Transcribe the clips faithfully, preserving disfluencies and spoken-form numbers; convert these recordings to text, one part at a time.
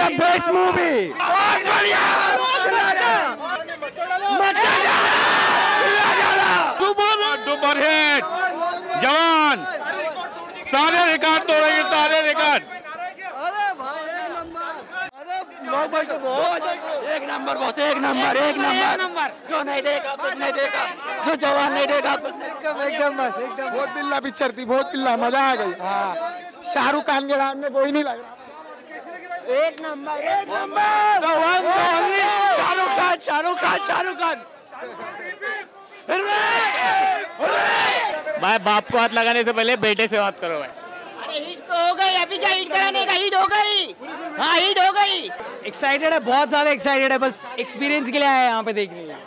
Best movie, बहुत बढ़िया, super hit, जवान, सारे रिकॉर्ड तोड़ेंगे, सारे रिकॉर्ड। अरे भाई एक नंबर, बॉस एक नंबर, एक नंबर, जो नहीं देखा कुछ नहीं देखा, जो जवान नहीं देखा एकदम एकदम बस एकदम। बहुत पिल्ला पिक्चर थी, बहुत पिल्ला, मजा आ गई। हाँ, शाहरुख खान के सामने कोई नहीं लग रहा। एक नंबर, एक नंबर, शाहरुख खान, शाहरुख खान, शाहरुख खान। भाई बाप को हाथ लगाने से पहले बेटे से बात करो भाई। अरे हिट तो हो गई, अभी क्या हिट कराने का, हिट हो गई। हाँ हिट हो गई। एक्साइटेड है, बहुत ज्यादा एक्साइटेड है, बस एक्सपीरियंस के लिए आया यहाँ पे देखने के लिए।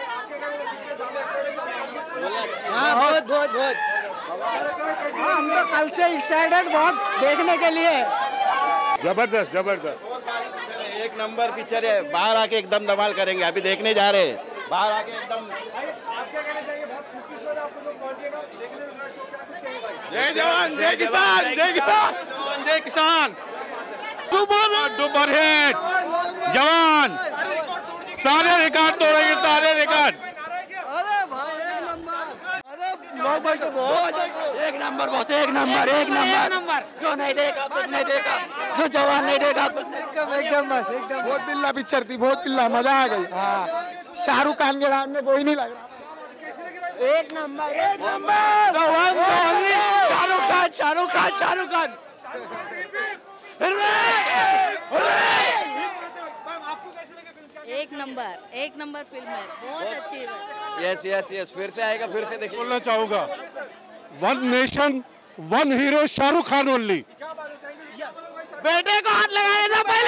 हाँ बहुत बहुत बहुत हाँ, हम तो कल से एक्साइटेड बहुत देखने के लिए। जबरदस्त जबरदस्त, एक नंबर पिक्चर है। बाहर आके एकदम धमाल करेंगे, अभी देखने जा रहे हैं। बाहर आके एकदम। आप क्या कहना चाहिए? बहुत खुशकिस्मत आपको लोग पहुंचेगा देखने में शो, क्या कुछ कहेंगे भाई? जय जवान, जय किसान, जय किसान, जय किसान। सुपर डुपर हिट, जवान, सारे रिकॉर्ड तोड़ेंगे, सारे रिकॉर्ड। अरे भाई एक नंबर, अरे बहुत एक नंबर, बॉस एक नंबर, एक नंबर, जो नहीं देखा कुछ नहीं देखा, जो जवान नहीं देखा कुछ एकदम एकदम बस एकदम। बहुत पिल्ला पिक्चर थी, बहुत पिल्ला, मजा आ गई। हाँ, शाहरुख खान के सामने कोई नहीं लग रहा। एक नंबर, एक नंबर, शाहरुख खान, शाहरुख खान, शाहरुख खान। एक नंबर, एक नंबर फिल्म है, बहुत अच्छी है। यस यस यस, फिर से आएगा, फिर से देखिए। बोलना चाहूंगा, one nation one hero Shahrukh Khan only. बेटे को हाथ लगाने से पहले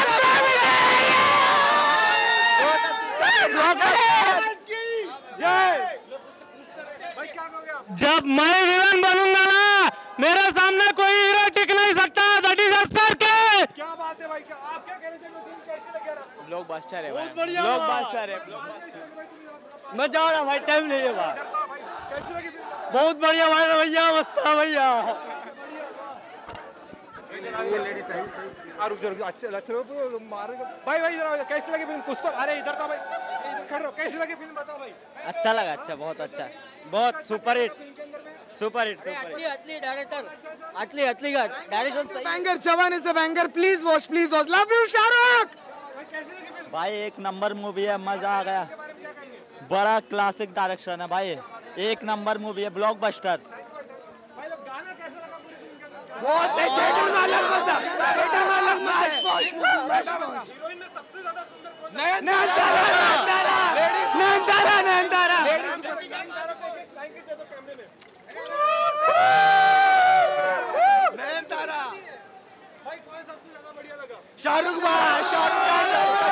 जब मैं विलन बनूंगा ना, मेरे सामने कोई हीरो टिक नहीं सकता। दैट इज सर के। क्या बात है भाई, क्या आप क्या कहना चाहिए? फिल्म कैसी लगी यार? ब्लॉकबस्टर है, बहुत बढ़िया, ब्लॉकबस्टर है। मजा आ रहा भाई, टाइम नहीं है भाई। कैसी लगी फिल्म? बहुत बढ़िया भाई, भैया मस्त है भैया। रुक रुक, अच्छे अच्छे मारेगा भाई। भाई जरा कैसी लगी फिल्म? कुछ तो, अरे इधर तो भाई, इधर खड़े रहो। कैसी लगी फिल्म बताओ भाई। अच्छा लगा, अच्छा, बहुत अच्छा, बहुत super hit, super hit, super hit. Atlee director, Atlee Atlee का डायरेक्शन सही। Banger, Jawan is a banger, please watch, please watch, love you Shahrukh. भाई एक नंबर मूवी है, मजा आ गया। बड़ा क्लासिक डायरेक्शन है भाई, एक नंबर मूवी है, ब्लॉकबस्टर। बहुत सही, थिएटर में अलग मजा, थिएटर में अलग मजा। हीरोइन में सबसे ज्यादा सुंदर कौन है? नयनतारा, नयनतारा, नयनतारा। नयनतारा को एक लाइन दे दो कैमरे में। नयनतारा। भाई कौन सबसे ज्यादा बढ़िया लगा? शाहरुख भाई, शाहरुख खान,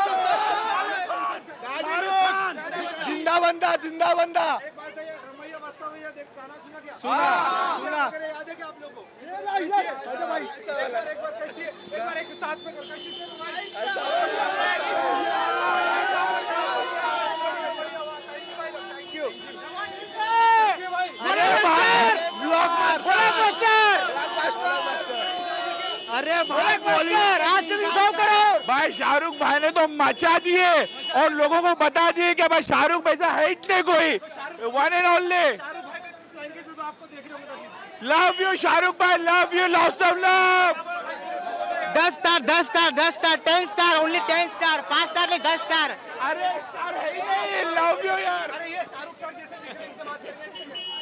जिंदा बंदा, जिंदा बंदा। एक बात है, रमैया बस्ता भैया देख गाना सुना क्या? सुना, सुना। याद है क्या आप लोगों को? अच्छा भाई, एक बार एक बार कैसी है? एक बार एक साथ में कर, कैसी है भाई? Thank you. अरे भाई ब्लॉकबस्टर, अरे भाई बॉलीवुड आज के दिन सौ करोड़। भाई शाहरुख भाई ने तो मचा दिए और लोगों को बता दिए कि भाई शाहरुख भाई से है इतने कोई, वन एंड ओनली। शाहरुख भाई का कुछ लाइन तो आपको देख रहे होंगे तभी। लव यू शाहरुख भाई, love you, lost of love. दस स्टार, दस स्टार, दस star, ten star, only ten star, पाँच स्टार नहीं दस स्टार। अरे स्टार है ही नहीं, लव यू यार। अरे ये शाहरुख सर जैसे दिख रहे हैं, इनसे बात करते हैं।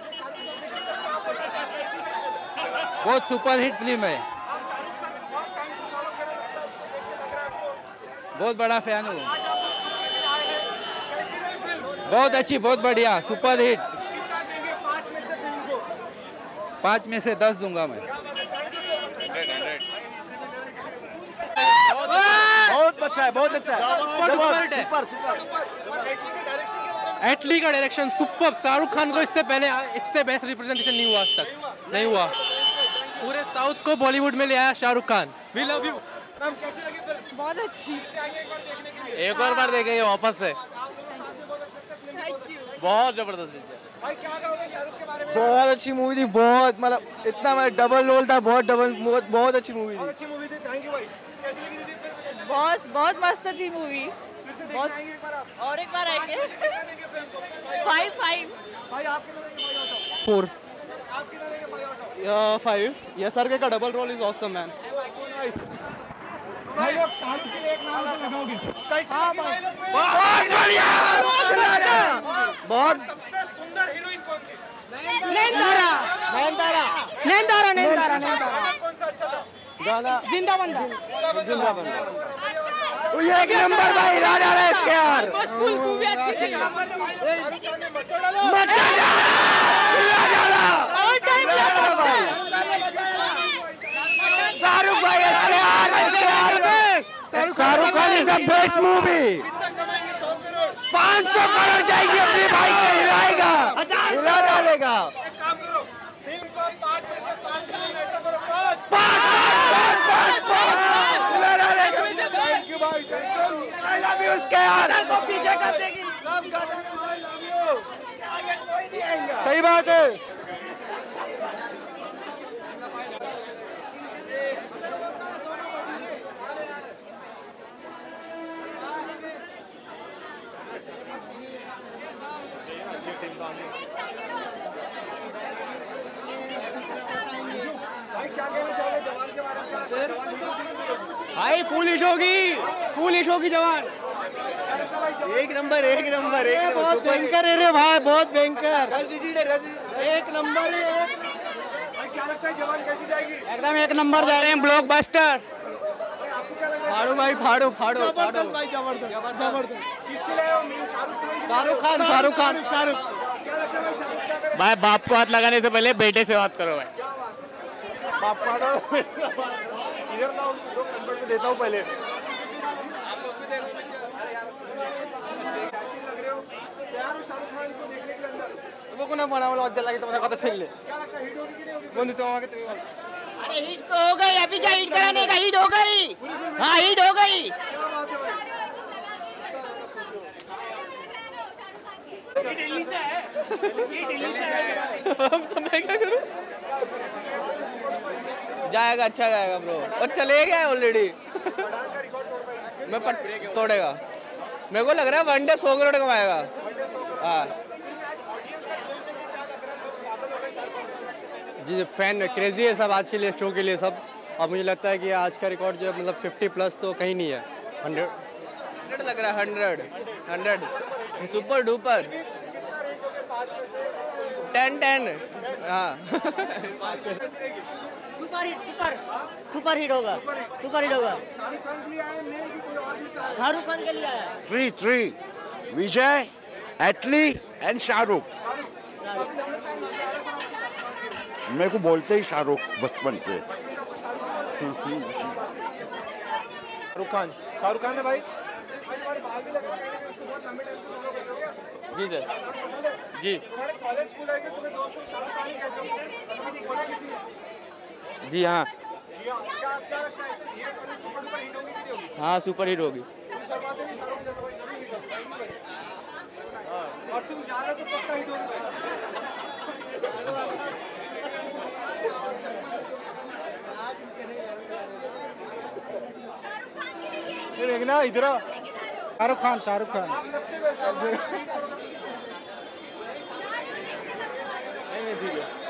बहुत सुपर हिट फिल्म है, आप शाहरुख सर को बहुत टाइम से फॉलो कर रहे हैं, देख के लग रहा है आपको। बहुत बड़ा फैन हूँ। आज आप लोग आए हैं, कैसी लगी फिल्म? बहुत अच्छी, बहुत बढ़िया, सुपर हिट। कितना देंगे पाँच में से फिल्म को? पाँच में से दस दूंगा मैं। बहुत अच्छा है, बहुत अच्छा है, सुपर सुपर। एटली का डायरेक्शन सुपर। शाहरुख खान को इससे पहले इससे बेस्ट रिप्रेजेंटेशन नहीं हुआ आज तक, नहीं हुआ। पूरे साउथ को बॉलीवुड में ले आया Shahrukh Khan. We love you. Ma'am कैसी लगी फिल्म? बहुत अच्छी। से आइए एक बार देखने के लिए। एक और बार देखेंगे वापस से। आप लोग साथ में बोल सकते हैं फिल्म थैंक यू। बहुत जबरदस्त पिक्चर। भाई क्या कहोगे शाहरुख के बारे में? बहुत अच्छी मूवी थी, बहुत मतलब इतना मतलब डबल रोल था, बहुत डबल, बहुत बहुत अच्छी मूवी बहुत थी। अच्छी मूवी थी, थैंक यू भाई। कैसी लगी दीदी फिल्म? कैसी बॉस बहुत मस्त थी मूवी। फिर से देखने आएंगे एक बार आप? और एक बार आएंगे। कितना देंगे फिल्म? फाइव फाइव भाई आप कितना देंगे फाइव आउट ऑफ? फोर आप कितना देंगे फाइव आउट ऑफ? फाइव ये सर का double role is awesome man. भाई लोग शाहरुख के लिए एक नाम तो लगाओगे? कैसी लगी भाई लोग? बहुत बढ़िया, बहुत सबसे सुंदर हीरोइन कौन थी? नयनतारा नयनतारा नयनतारा नयनतारा गाना कौन सा अच्छा था? गाना जिंदा बंदा जिंदा बंदा एक नंबर भाई, हिला डाला इसके यार, फुल मूवी अच्छी थी। मचा डाला, हिला डाला। शाहरुख भाई इसके यार, इसके यार, Shahrukh Khan is the best movie. पाँच सौ करोड़ जाएगी अपने भाई को, हिलाएगा, हिला डालेगा। एक काम करो, फिल्म को पाँच में से पाँच करोगे, ऐसा करो पाँच। पाँच पाँच पाँच हिला डालेगा। Thank you भाई, thank you। I love you उसके यार, को पीछे कर देगी। सब गाना I love you। आगे कोई नहीं आएगा। सही बात है। भाई क्या कहना चाहोगे जवान के बारे में? क्या जवान हीरो थी कि नहीं होगी? भाई फुल हिट होगी, फुल हिट होगी जवान। एक नंबर एक नंबर एक बहुत भयंकर है रे भाई, बहुत भयंकर। एक नंबर है। भाई क्या लगता है जवान कैसी जाएगी? एकदम एक नंबर जा रहे हैं, ब्लॉकबस्टर। भाई आपको क्या लग रहा है? फाड़ो भाई फाड़ो फाड़ो जबरदस्त भाई, जबरदस्त जबरदस्त। किसके लिए हो? मीन शाहरुख खान के लिए? शाहरुख खान शाहरुख खान शाहरुख क्या लगता है भाई शाहरुख क्या करेगा? भाई बाप को हाथ लगाने से पहले बेटे से बात करो भाई। बाप पाड़ो इधर लाओ, दो कंफर्ट में देता हूँ पहले। अरे यार कैसे लग रहे हो? तैयार हो शाहरुख खान को देखने के लिए अंदर? वो कोना बनाओ लज्जा लगी तो मैं कथा छेल ले क्या लगता है हिट होगी कि नहीं होगी? बंधु तो आगे तुम्हें अरे हिट तो हो गई, अभी क्या हिट कराने का, हिट हो गई। हाँ हिट हो गई। क्या बात है भाई? दिल्ली से है, दिल्ली से है। तो मैं क्या करूं? जाएगा, अच्छा जाएगा ब्रो, और चले गया ऑलरेडी। मैं पट तोड़ेगा, मेरे को लग रहा है वनडे सौ करोड़ कमाएगा। हाँ जी, फैन क्रेजी है सब आज के लिए, शो के लिए सब। अब मुझे लगता है कि आज का रिकॉर्ड जो है मतलब फिफ्टी प्लस तो कहीं नहीं है। हंड्रेड हंड्रेड लग रहा है, hundred hundred super duper ten ten. हाँ super hit, super super hit होगा, सुपर हिट होगा। शाहरुख खान के लिए आए मेन की कोई और भी स्टार? शाहरुख खान के लिए आया। Three three Vijay, Atlee and Shahrukh. मेरे को बोलते ही शाहरुख बचपन से। शाहरुख खान शाहरुख खान है भाई। भाई तुम्हारे बाल भी लग रहा है, उसको बहुत लंबे टाइम से फॉलो कर रहे हो क्या? जी सर। शाहरुख खान पसंद है? जी तुम्हारे कॉलेज स्कूल लाइफ में तुम्हें दोस्त लोग शाहरुख खान ही कहते हो, कभी बोला किसी ने? जी हाँ जी हाँ। क्या क्या लगता है ये फिल्म सुपर डुपर हिट होगी कि नहीं होगी? हाँ सुपर हिट होगी। तुम शर्माते भी शाहरुख जैसा भाई, जरूर हिट होगी। हाँ। और तुम जा रहे हो तो पक्का हिट होगी भाई। ये देखना इधर शाहरुख खान शाहरुख खान आप लगते वैसे। नहीं नहीं ठीक है।